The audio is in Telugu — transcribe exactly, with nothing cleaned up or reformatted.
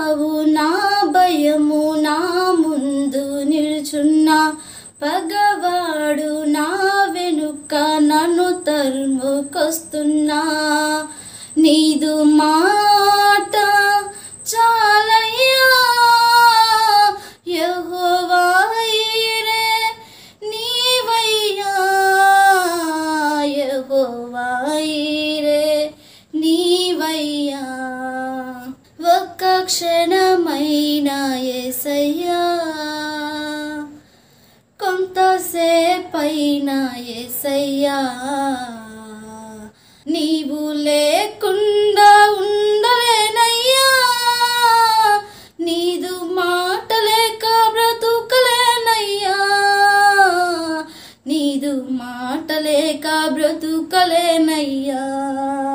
ఉన్నావు నా భయము నా ముందు నిల్చున్నా పగవాడు నా వెనుక నన్ను తరుముకొస్తున్నా నీదు మాట చాలయ్యా యెహోవా ఈరే నీవయ్యా యెహోవా ఈరే నీవయ్యా ఒక్క క్షణమైనా యేసయ్యా కొంతసేపైనా యేసయ్యా నీవు లేకుండా ఉండలేనయ్యా నీదు మాట లేక బ్రతుకలేనయ్యా నీదు మాట లేక బ్రతుకలేనయ్యా